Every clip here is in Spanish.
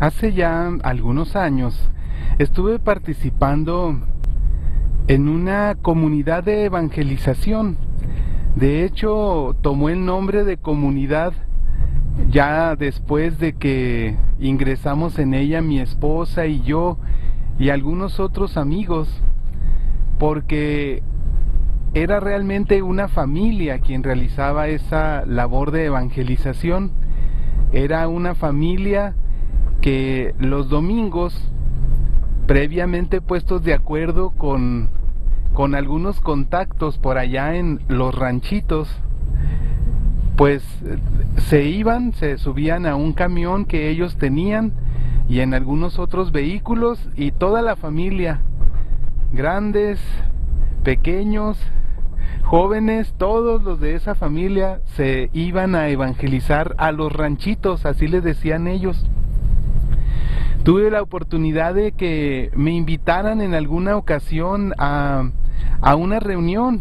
Hace ya algunos años estuve participando en una comunidad de evangelización. De hecho, tomó el nombre de comunidad ya después de que ingresamos en ella mi esposa y yo y algunos otros amigos, porque era realmente una familia quien realizaba esa labor de evangelización. Era una familia que los domingos, previamente puestos de acuerdo con algunos contactos por allá en los ranchitos, pues se subían a un camión que ellos tenían y en algunos otros vehículos, y toda la familia, grandes, pequeños, jóvenes, todos los de esa familia se iban a evangelizar a los ranchitos, así les decían ellos. Tuve la oportunidad de que me invitaran en alguna ocasión a una reunión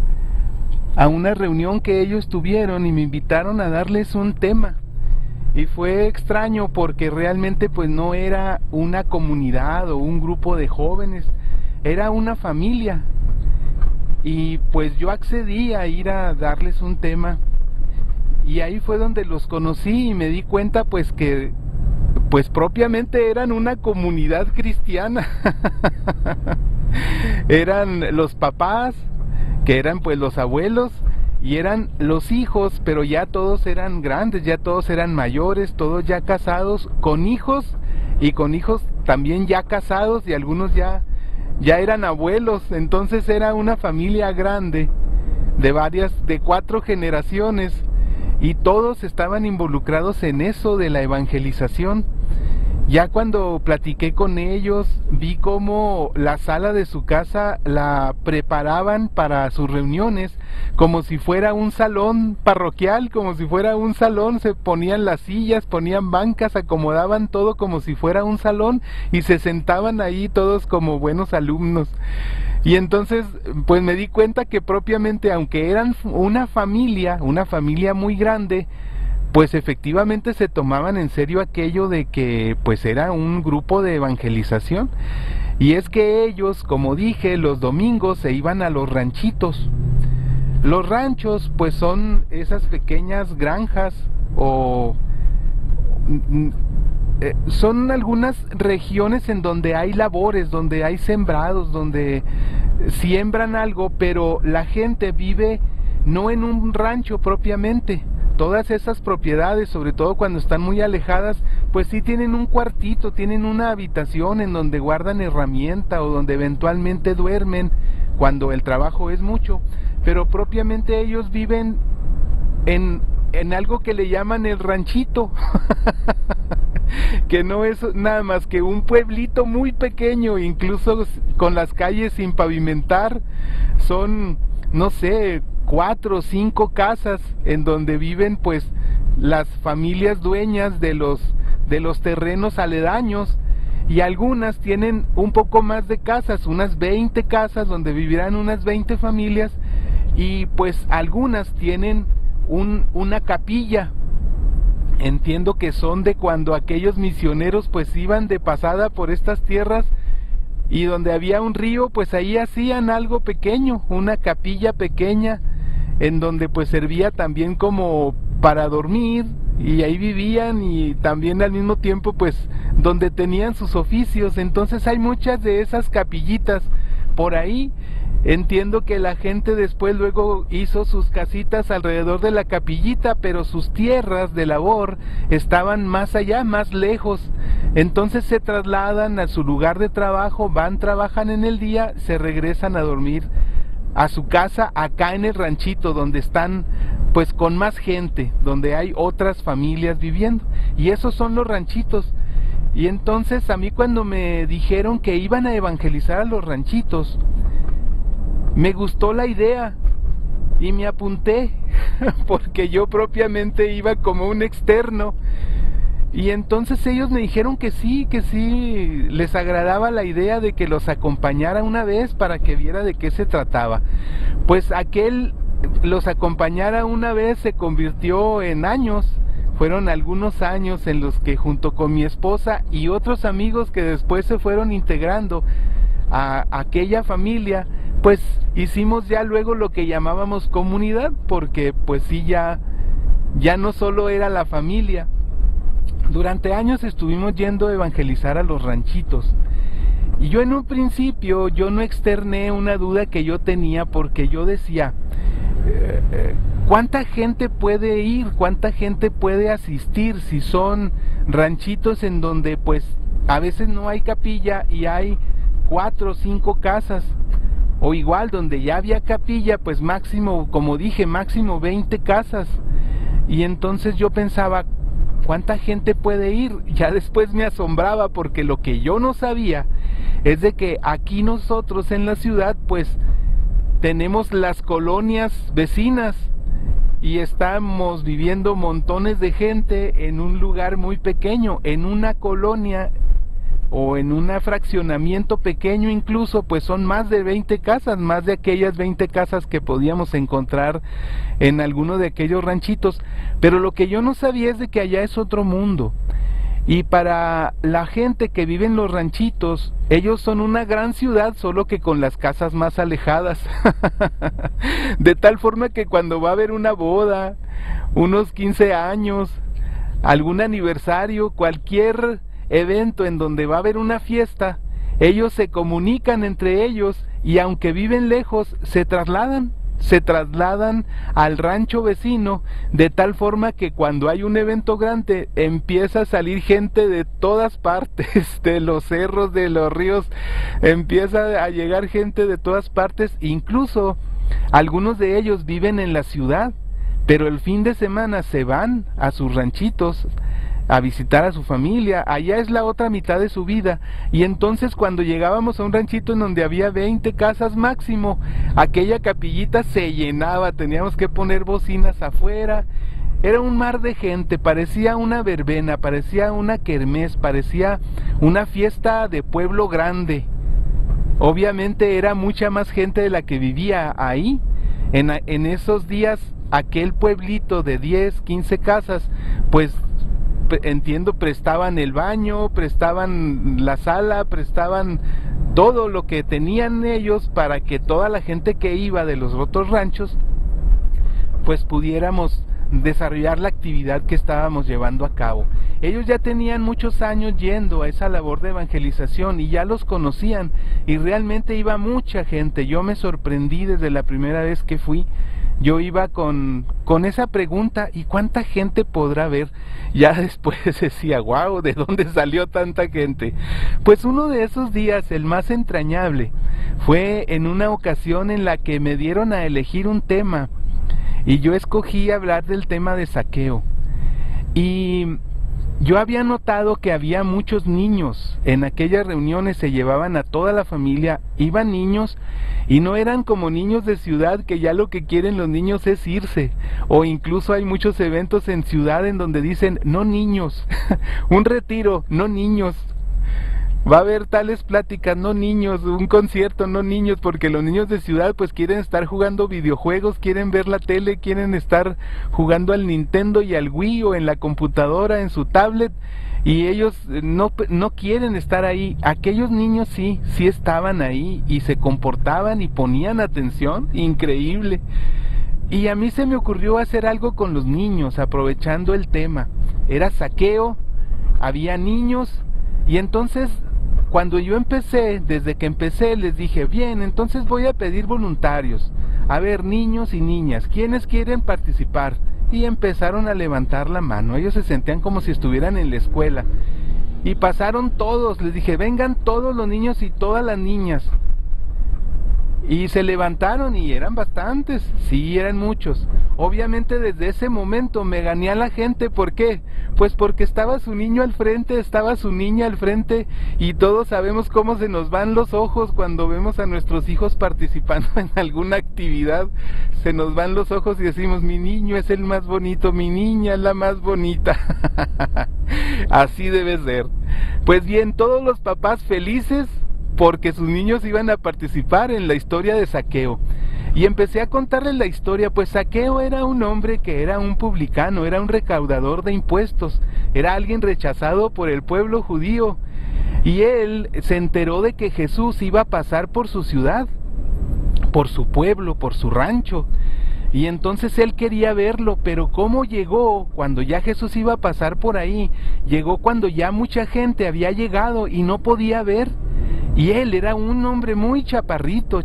que ellos tuvieron, y me invitaron a darles un tema. Y fue extraño porque realmente pues no era una comunidad o un grupo de jóvenes, era una familia. Y pues yo accedí a ir a darles un tema, y ahí fue donde los conocí y me di cuenta pues que pues propiamente eran una comunidad cristiana. Eran los papás, que eran pues los abuelos, y eran los hijos, pero ya todos eran grandes, ya todos eran mayores, todos ya casados, con hijos, y con hijos también ya casados, y algunos ya eran abuelos. Entonces era una familia grande de 4 generaciones, y todos estaban involucrados en eso de la evangelización. Ya cuando platiqué con ellos, vi cómo la sala de su casa la preparaban para sus reuniones, como si fuera un salón parroquial, como si fuera un salón. Se ponían las sillas, ponían bancas, acomodaban todo como si fuera un salón, y se sentaban ahí todos como buenos alumnos. Y entonces pues me di cuenta que propiamente, aunque eran una familia muy grande, pues efectivamente se tomaban en serio aquello de que pues era un grupo de evangelización. Y es que ellos, como dije, los domingos se iban a los ranchitos. Los ranchos pues son esas pequeñas granjas, o son algunas regiones en donde hay labores, donde hay sembrados, donde siembran algo, pero la gente vive no en un rancho propiamente. Todas esas propiedades, sobre todo cuando están muy alejadas, pues sí tienen un cuartito, tienen una habitación en donde guardan herramienta, o donde eventualmente duermen cuando el trabajo es mucho, pero propiamente ellos viven en algo que le llaman el ranchito, que no es nada más que un pueblito muy pequeño, incluso con las calles sin pavimentar. Son, no sé, 4 o 5 casas en donde viven pues las familias dueñas de los terrenos aledaños, y algunas tienen un poco más de casas, unas 20 casas donde vivirán unas 20 familias, y pues algunas tienen una capilla. Entiendo que son de cuando aquellos misioneros pues iban de pasada por estas tierras, y donde había un río, pues ahí hacían algo pequeño, una capilla pequeña, en donde pues servía también como para dormir, y ahí vivían, y también al mismo tiempo pues donde tenían sus oficios. Entonces hay muchas de esas capillitas por ahí. Entiendo que la gente después luego hizo sus casitas alrededor de la capillita, pero sus tierras de labor estaban más allá, más lejos. Entonces se trasladan a su lugar de trabajo, van, trabajan en el día, se regresan a dormir a su casa acá en el ranchito, donde están pues con más gente, donde hay otras familias viviendo, y esos son los ranchitos. Y entonces a mí, cuando me dijeron que iban a evangelizar a los ranchitos, me gustó la idea y me apunté, porque yo propiamente iba como un externo. Y entonces ellos me dijeron que sí les agradaba la idea de que los acompañara una vez para que viera de qué se trataba. Pues aquel los acompañara una vez se convirtió en años. fueron algunos años en los que junto con mi esposa y otros amigos que después se fueron integrando a aquella familia, pues hicimos ya luego lo que llamábamos comunidad, porque pues sí, ya no solo era la familia. Durante años estuvimos yendo a evangelizar a los ranchitos. Y yo en un principio, yo no externé una duda que yo tenía, porque yo decía, ¿cuánta gente puede ir? ¿Cuánta gente puede asistir si son ranchitos en donde pues a veces no hay capilla y hay 4 o 5 casas? O igual donde ya había capilla, pues máximo, como dije, máximo 20 casas. Y entonces yo pensaba, ¿cuánta gente puede ir? Ya después me asombraba, porque lo que yo no sabía es de que aquí nosotros en la ciudad pues tenemos las colonias vecinas y estamos viviendo montones de gente en un lugar muy pequeño, en una colonia o en un fraccionamiento pequeño. Incluso pues son más de 20 casas, más de aquellas 20 casas que podíamos encontrar en alguno de aquellos ranchitos. Pero lo que yo no sabía es de que allá es otro mundo. Y para la gente que vive en los ranchitos, ellos son una gran ciudad, solo que con las casas más alejadas. De tal forma que cuando va a haber una boda, unos 15 años, algún aniversario, cualquier evento en donde va a haber una fiesta, ellos se comunican entre ellos y aunque viven lejos, se trasladan al rancho vecino, de tal forma que cuando hay un evento grande empieza a salir gente de todas partes, de los cerros, de los ríos, empieza a llegar gente de todas partes. Incluso algunos de ellos viven en la ciudad, pero el fin de semana se van a sus ranchitos a visitar a su familia. Allá es la otra mitad de su vida. Y entonces cuando llegábamos a un ranchito en donde había 20 casas máximo, aquella capillita se llenaba, teníamos que poner bocinas afuera, era un mar de gente, parecía una verbena, parecía una kermés, parecía una fiesta de pueblo grande. Obviamente era mucha más gente de la que vivía ahí. En esos días, aquel pueblito de 10, 15 casas, pues entiendo, prestaban el baño, prestaban la sala, prestaban todo lo que tenían ellos para que toda la gente que iba de los otros ranchos pues pudiéramos desarrollar la actividad que estábamos llevando a cabo. Ellos ya tenían muchos años yendo a esa labor de evangelización y ya los conocían, y realmente iba mucha gente. Yo me sorprendí desde la primera vez que fui. Yo iba con esa pregunta, ¿y cuánta gente podrá haber? Ya después decía, wow, ¿de dónde salió tanta gente? Pues uno de esos días, el más entrañable, fue en una ocasión en la que me dieron a elegir un tema, y yo escogí hablar del tema de saqueo. Y yo había notado que había muchos niños. En aquellas reuniones se llevaban a toda la familia, iban niños, y no eran como niños de ciudad, que ya lo que quieren los niños es irse. O incluso hay muchos eventos en ciudad en donde dicen, no niños, un retiro, no niños. Va a haber tales pláticas, no niños, un concierto, no niños, porque los niños de ciudad pues quieren estar jugando videojuegos, quieren ver la tele, quieren estar jugando al Nintendo y al Wii, o en la computadora, en su tablet, y ellos no quieren estar ahí. Aquellos niños sí estaban ahí y se comportaban y ponían atención, increíble. Y a mí se me ocurrió hacer algo con los niños, aprovechando el tema. Era saqueo, había niños, y entonces cuando yo empecé, desde que empecé, les dije, bien, entonces voy a pedir voluntarios. A ver, niños y niñas, ¿quiénes quieren participar? Y empezaron a levantar la mano. Ellos se sentían como si estuvieran en la escuela. Y pasaron todos, les dije, vengan todos los niños y todas las niñas. Y se levantaron y eran bastantes, sí, eran muchos. Obviamente desde ese momento me gané a la gente. ¿Por qué? Pues porque estaba su niño al frente, estaba su niña al frente, y todos sabemos cómo se nos van los ojos cuando vemos a nuestros hijos participando en alguna actividad. Se nos van los ojos y decimos, mi niño es el más bonito, mi niña es la más bonita. Así debe ser. Pues bien, todos los papás felices porque sus niños iban a participar en la historia de saqueo. Y empecé a contarles la historia. Pues Zaqueo era un hombre que era un publicano, era un recaudador de impuestos, era alguien rechazado por el pueblo judío, y él se enteró de que Jesús iba a pasar por su ciudad, por su pueblo, por su rancho, y entonces él quería verlo. Pero ¿cómo llegó cuando ya Jesús iba a pasar por ahí? Llegó cuando ya mucha gente había llegado y no podía ver. Y él era un hombre muy chaparrito.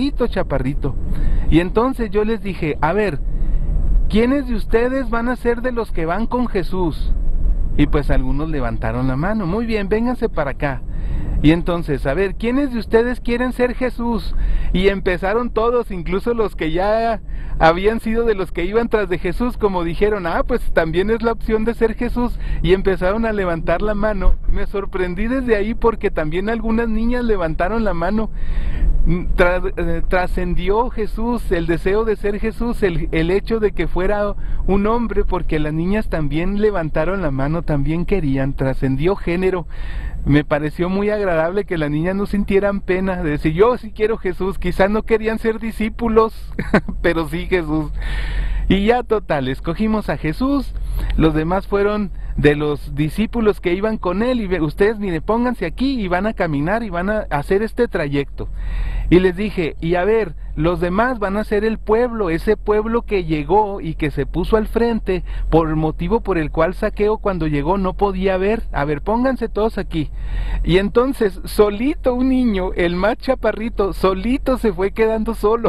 Y entonces yo les dije, a ver, ¿quiénes de ustedes van a ser de los que van con Jesús? Y pues algunos levantaron la mano. Muy bien, vénganse para acá. Y entonces, a ver, ¿quiénes de ustedes quieren ser Jesús? Y empezaron todos, incluso los que ya habían sido de los que iban tras de Jesús, como dijeron, pues también es la opción de ser Jesús, y empezaron a levantar la mano. Me sorprendí desde ahí porque también algunas niñas levantaron la mano. Trascendió Jesús, el deseo de ser Jesús, el hecho de que fuera un hombre, porque las niñas también levantaron la mano, también querían, trascendió género. Me pareció muy agradable que las niñas no sintieran pena de decir, yo sí quiero Jesús. Quizás no querían ser discípulos, pero sí Jesús. Y ya total, escogimos a Jesús. Los demás fueron de los discípulos que iban con él, y ustedes mire, pónganse aquí y van a caminar y van a hacer este trayecto. Y les dije, y a ver, los demás van a ser el pueblo, ese pueblo que llegó y que se puso al frente por el motivo por el cual Zaqueo cuando llegó no podía ver. A ver, pónganse todos aquí. Y entonces solito un niño, el más chaparrito, solito se fue quedando solo.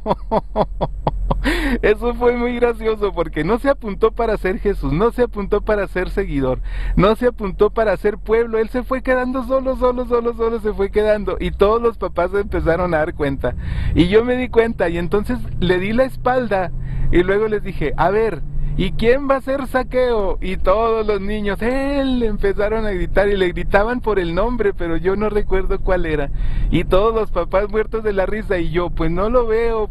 Eso fue muy gracioso porque no se apuntó para ser Jesús, no se apuntó para ser seguidor, no se apuntó para ser pueblo. Él se fue quedando solo se fue quedando, y todos los papás se empezaron a dar cuenta, y yo me di cuenta, y entonces le di la espalda y luego les dije, a ver, ¿y quién va a ser Zaqueo? Y todos los niños, él, empezaron a gritar, y le gritaban por el nombre, pero yo no recuerdo cuál era. Y todos los papás muertos de la risa, y yo, pues no lo veo.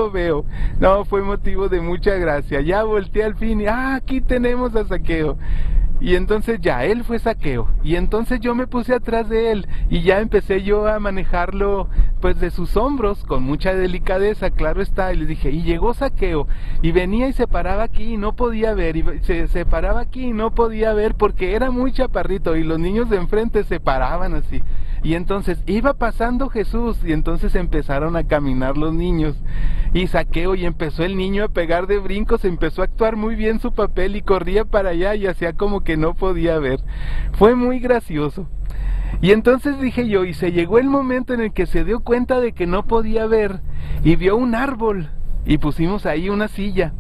No, fue motivo de mucha gracia. Ya volteé al fin y, aquí tenemos a Zaqueo. Y entonces ya, él fue Zaqueo, y entonces yo me puse atrás de él, y ya empecé yo a manejarlo, pues de sus hombros, con mucha delicadeza, claro está, y les dije, y llegó Zaqueo, y venía y se paraba aquí y no podía ver, y se paraba aquí y no podía ver, porque era muy chaparrito, y los niños de enfrente se paraban así, y entonces iba pasando Jesús, y entonces empezaron a caminar los niños, y Zaqueo, y empezó el niño a pegar de brincos, empezó a actuar muy bien su papel, y corría para allá, y hacía como que no podía ver. Fue muy gracioso. Y entonces dije yo, y se llegó el momento en el que se dio cuenta de que no podía ver, y vio un árbol, y pusimos ahí una silla,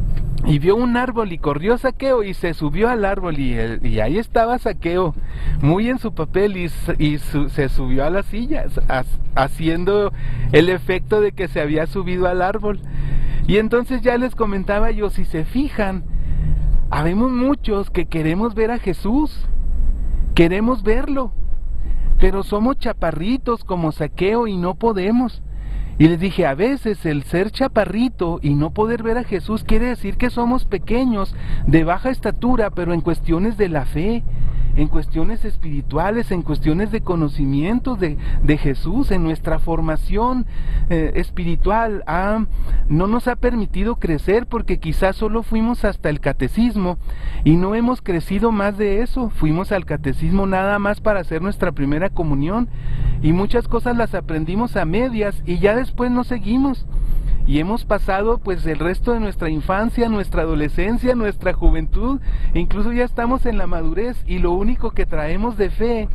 y vio un árbol, y corrió Zaqueo, y se subió al árbol, y ahí estaba Zaqueo, muy en su papel, y se subió a la silla, haciendo el efecto de que se había subido al árbol. Y entonces ya les comentaba yo, si se fijan, habemos muchos que queremos ver a Jesús, queremos verlo, pero somos chaparritos como Zaqueo y no podemos. Y les dije, a veces el ser chaparrito y no poder ver a Jesús quiere decir que somos pequeños, de baja estatura, pero en cuestiones de la fe, en cuestiones espirituales, en cuestiones de conocimiento de Jesús, en nuestra formación espiritual. No nos ha permitido crecer porque quizás solo fuimos hasta el catecismo y no hemos crecido más de eso. Fuimos al catecismo nada más para hacer nuestra primera comunión, y muchas cosas las aprendimos a medias y ya después no seguimos. Y hemos pasado pues el resto de nuestra infancia, nuestra adolescencia, nuestra juventud, e incluso ya estamos en la madurez, y lo único que traemos de fe,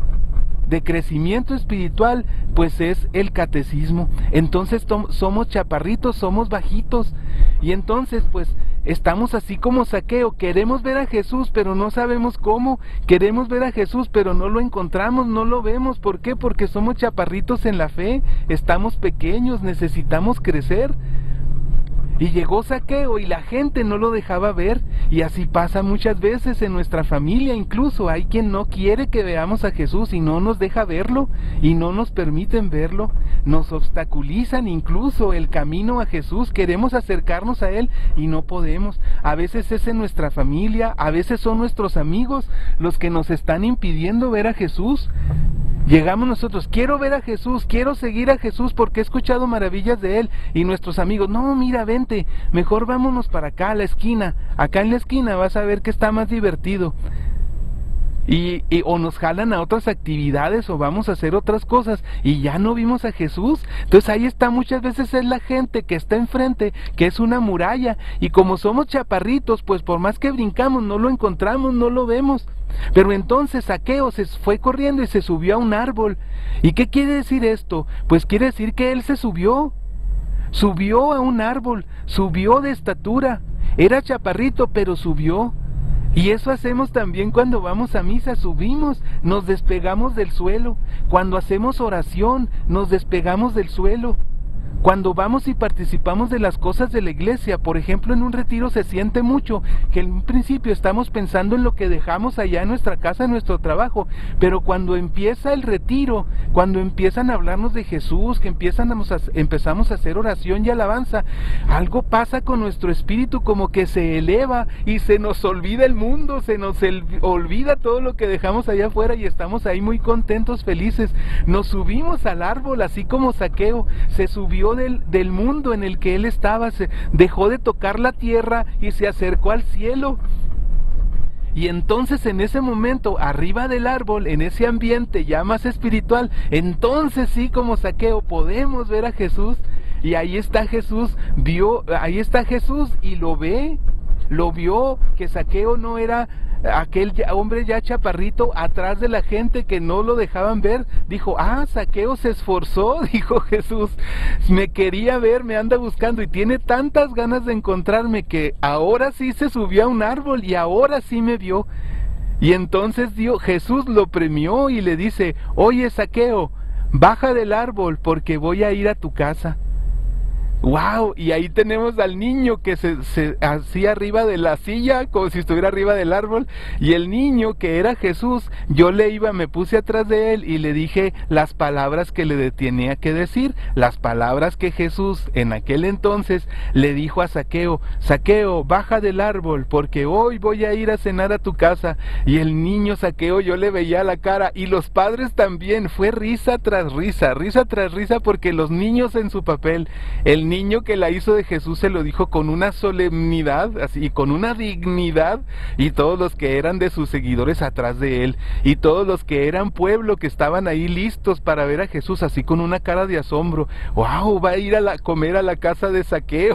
de crecimiento espiritual, pues es el catecismo. Entonces somos chaparritos, somos bajitos, y entonces pues estamos así como Zaqueo, queremos ver a Jesús pero no sabemos cómo, queremos ver a Jesús pero no lo encontramos, no lo vemos. ¿Por qué? Porque somos chaparritos en la fe, estamos pequeños, necesitamos crecer. Y llegó Zaqueo y la gente no lo dejaba ver, y así pasa muchas veces en nuestra familia. Incluso hay quien no quiere que veamos a Jesús y no nos deja verlo, y no nos permiten verlo, nos obstaculizan incluso el camino a Jesús. Queremos acercarnos a Él y no podemos. A veces es en nuestra familia, a veces son nuestros amigos los que nos están impidiendo ver a Jesús. Llegamos nosotros, quiero ver a Jesús, quiero seguir a Jesús porque he escuchado maravillas de Él. Y nuestros amigos, no, mira, vente, mejor vámonos para acá, a la esquina. Acá en la esquina vas a ver que está más divertido. O nos jalan a otras actividades o vamos a hacer otras cosas y ya no vimos a Jesús. Entonces ahí está, muchas veces es la gente que está enfrente, que es una muralla, y como somos chaparritos, pues por más que brincamos no lo encontramos, no lo vemos. Pero entonces Zaqueo se fue corriendo y se subió a un árbol. ¿Y qué quiere decir esto? Pues quiere decir que él se subió a un árbol, subió de estatura, era chaparrito pero subió. Y eso hacemos también cuando vamos a misa, subimos, nos despegamos del suelo. Cuando hacemos oración, nos despegamos del suelo. Cuando vamos y participamos de las cosas de la iglesia, por ejemplo en un retiro se siente mucho que en un principio estamos pensando en lo que dejamos allá en nuestra casa, en nuestro trabajo, pero cuando empieza el retiro, cuando empiezan a hablarnos de Jesús, que empezamos a hacer oración y alabanza, algo pasa con nuestro espíritu, como que se eleva y se nos olvida el mundo, se nos olvida todo lo que dejamos allá afuera y estamos ahí muy contentos, felices. Nos subimos al árbol así como Zaqueo, se subió del mundo en el que él estaba, se dejó de tocar la tierra y se acercó al cielo. Y entonces en ese momento, arriba del árbol, en ese ambiente ya más espiritual, entonces sí, como Zaqueo, podemos ver a Jesús. Y ahí está Jesús, ahí está Jesús y lo vio que Zaqueo no era aquel hombre ya chaparrito atrás de la gente que no lo dejaban ver. Dijo, Zaqueo se esforzó, dijo Jesús, me quería ver, me anda buscando y tiene tantas ganas de encontrarme que ahora sí se subió a un árbol y ahora sí me vio. Y entonces Jesús lo premió y le dice, oye Zaqueo, baja del árbol porque voy a ir a tu casa. ¡Wow! Y ahí tenemos al niño que se hacía arriba de la silla, como si estuviera arriba del árbol, y el niño que era Jesús, me puse atrás de él y le dije las palabras que le tenía que decir, las palabras que Jesús en aquel entonces le dijo a Zaqueo, Zaqueo, baja del árbol, porque hoy voy a ir a cenar a tu casa. Y el niño Zaqueo, yo le veía la cara, y los padres también, fue risa tras risa, porque los niños en su papel, el niño que la hizo de Jesús se lo dijo con una solemnidad, así, y con una dignidad, y todos los que eran de sus seguidores atrás de él, y todos los que eran pueblo que estaban ahí listos para ver a Jesús, así con una cara de asombro. ¡Wow! Va a ir a comer a la casa de Zaqueo.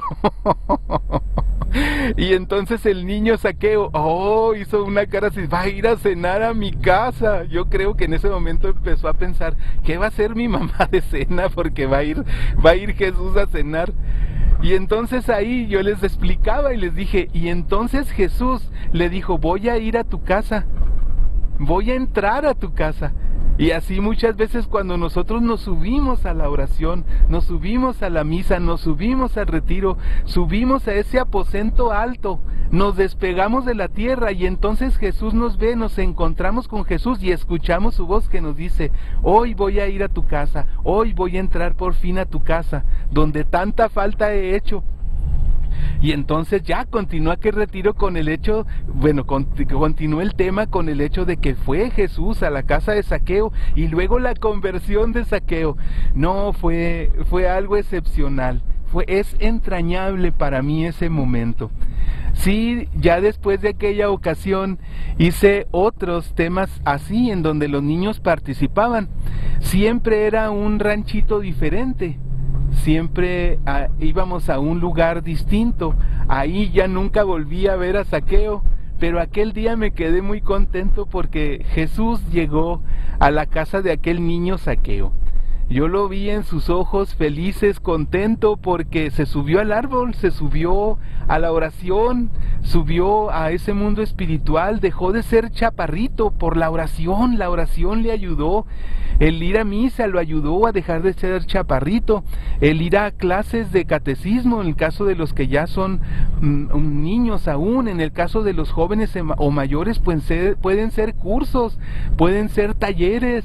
Y entonces el niño Zaqueo, hizo una cara así, va a ir a cenar a mi casa. Yo creo que en ese momento empezó a pensar, ¿qué va a hacer mi mamá de cena? Porque va a ir Jesús a cenar. Y entonces ahí yo les explicaba y les dije, y entonces Jesús le dijo, voy a ir a tu casa, voy a entrar a tu casa. Y así muchas veces cuando nosotros nos subimos a la oración, nos subimos a la misa, nos subimos al retiro, subimos a ese aposento alto, nos despegamos de la tierra y entonces Jesús nos ve, nos encontramos con Jesús y escuchamos su voz que nos dice, hoy voy a ir a tu casa, hoy voy a entrar por fin a tu casa, donde tanta falta he hecho. Y entonces ya continúa aquel retiro con el hecho, continúa el tema con el hecho de que fue Jesús a la casa de Zaqueo y luego la conversión de Zaqueo. No, fue algo excepcional, es entrañable para mí ese momento. Sí, ya después de aquella ocasión hice otros temas así en donde los niños participaban. Siempre era un ranchito diferente. Siempre íbamos a un lugar distinto. Ahí ya nunca volví a ver a Zaqueo, pero aquel día me quedé muy contento porque Jesús llegó a la casa de aquel niño Zaqueo. Yo lo vi en sus ojos felices, contento, porque se subió al árbol, se subió a la oración, subió a ese mundo espiritual, dejó de ser chaparrito por la oración le ayudó. El ir a misa lo ayudó a dejar de ser chaparrito, el ir a clases de catecismo, en el caso de los que ya son niños aún, en el caso de los jóvenes o mayores, pues pueden ser cursos, pueden ser talleres,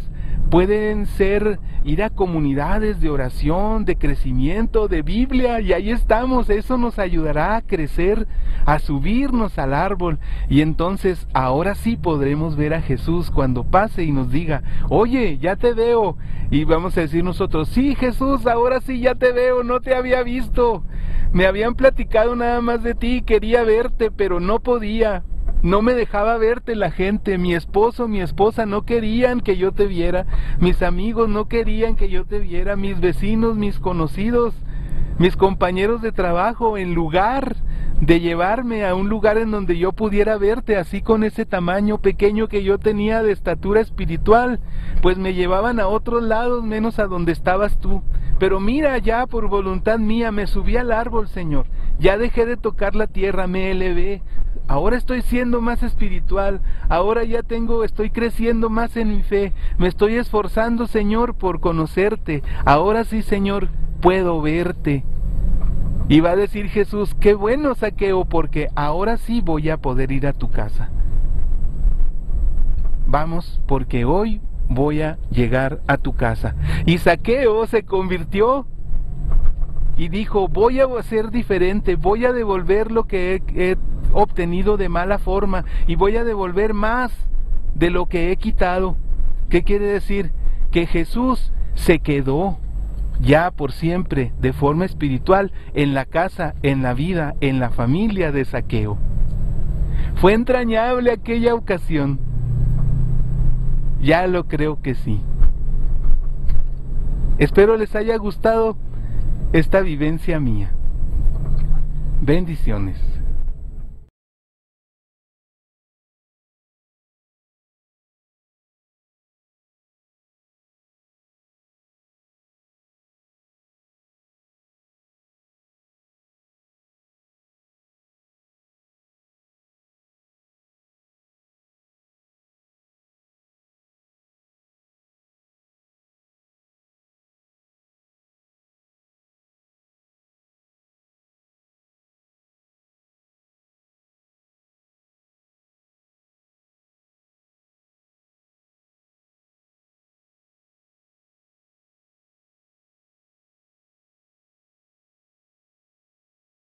pueden ser ir a comunidades de oración, de crecimiento, de Biblia, y ahí estamos. Eso nos ayudará a crecer, a subirnos al árbol, y entonces ahora sí podremos ver a Jesús cuando pase y nos diga: oye, ya te veo, y vamos a decir nosotros: sí, Jesús, ahora sí ya te veo, no te había visto, me habían platicado nada más de ti, quería verte, pero no podía. No me dejaba verte la gente, mi esposo, mi esposa no querían que yo te viera, mis amigos no querían que yo te viera, mis vecinos, mis conocidos, mis compañeros de trabajo, en lugar de llevarme a un lugar en donde yo pudiera verte, así con ese tamaño pequeño que yo tenía de estatura espiritual, pues me llevaban a otros lados menos a donde estabas tú. Pero mira, ya por voluntad mía me subí al árbol, Señor, ya dejé de tocar la tierra, me elevé. Ahora estoy siendo más espiritual, ahora ya estoy creciendo más en mi fe, me estoy esforzando, Señor, por conocerte, ahora sí, Señor, puedo verte. Y va a decir Jesús: qué bueno, Zaqueo, porque ahora sí voy a poder ir a tu casa. Vamos, porque hoy voy a llegar a tu casa. Y Zaqueo se convirtió y dijo: voy a ser diferente, voy a devolver lo que he obtenido de mala forma y voy a devolver más de lo que he quitado. ¿Qué quiere decir? Que Jesús se quedó ya por siempre de forma espiritual en la casa, en la vida, en la familia de Zaqueo. ¿Fue entrañable aquella ocasión? Ya lo creo que sí. Espero les haya gustado esta vivencia mía. Bendiciones.